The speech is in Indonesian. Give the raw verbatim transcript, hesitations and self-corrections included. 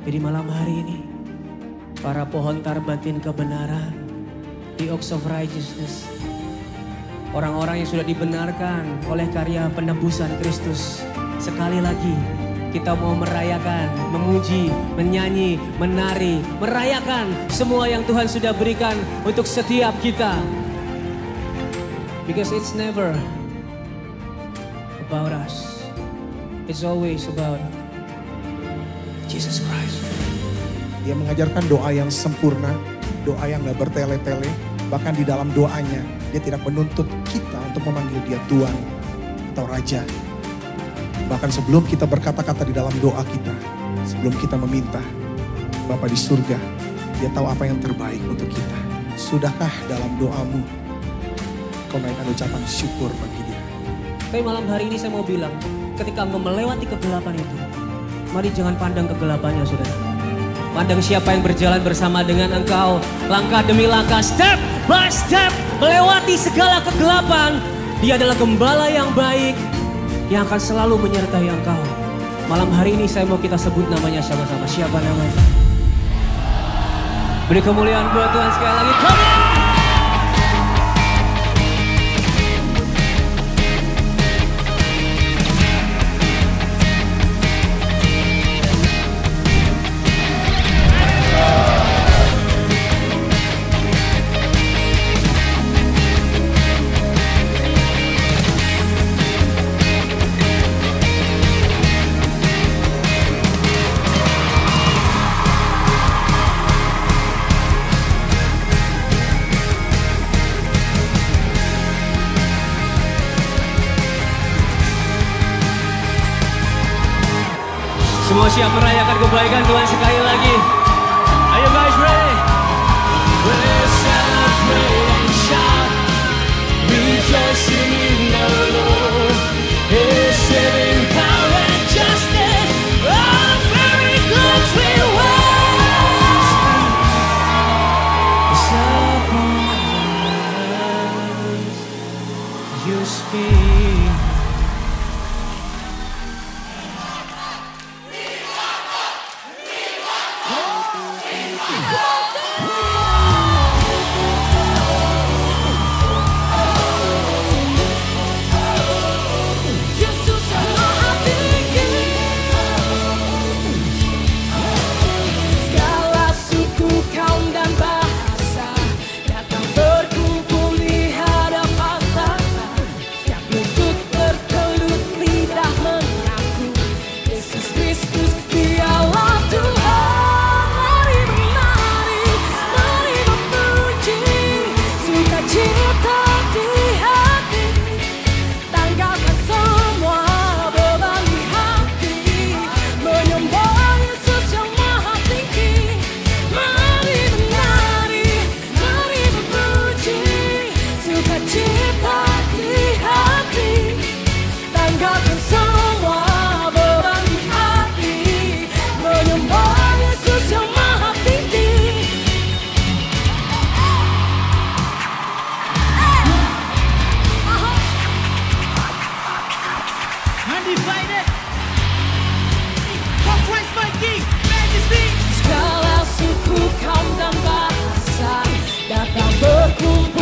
Jadi malam hari ini, para pohon tarbatin kebenaran, the oaks of righteousness, orang-orang yang sudah dibenarkan oleh karya penebusan Kristus, sekali lagi kita mau merayakan, memuji, menyanyi, menari, merayakan semua yang Tuhan sudah berikan untuk setiap kita. Because it's never about us. It's always about Jesus Christ. Dia mengajarkan doa yang sempurna, doa yang gak bertele-tele. Bahkan di dalam doanya, dia tidak menuntut kita untuk memanggil dia Tuhan atau Raja. Bahkan sebelum kita berkata-kata di dalam doa kita, sebelum kita meminta, Bapa di surga, dia tahu apa yang terbaik untuk kita. Sudahkah dalam doamu, kau naikkan ucapan syukur bagi dia? Tapi malam hari ini saya mau bilang, ketika engkau melewati kegelapan itu, mari jangan pandang kegelapannya, saudara. Pandang siapa yang berjalan bersama dengan engkau, langkah demi langkah, step by step, melewati segala kegelapan. Dia adalah gembala yang baik, yang akan selalu menyertai engkau. Malam hari ini saya mau kita sebut namanya sama-sama. Siapa namanya? Beri kemuliaan buat Tuhan sekali lagi. Come on! Semua siap merayakan kebaikan Tuhan sekali lagi. Are you guys ready? We'll celebrate and shout, rejoicing in the Lord. His saving power and justice, all very good we will speak. It's upon us you speak. Undivided, for Christ my King, Majesty. Segala suku, kaum dan bangsa datang berkumpul.